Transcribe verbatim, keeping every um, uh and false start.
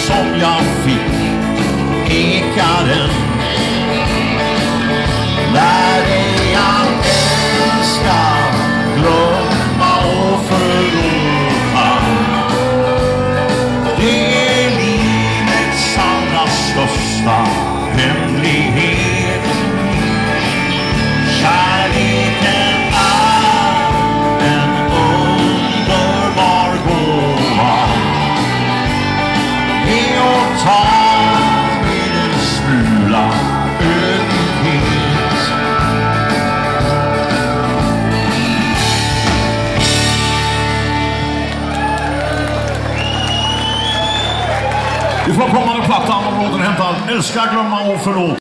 som jag fick ekaren. Lär dig att älska, glömma och förlåta. Det är livets allra största hemlighet. Kärleken är en underbar gåva. Ge och ta med en smula ödmjukhet. Ifrån kommande plattan områden hämtar Älska, glömma och förlåt.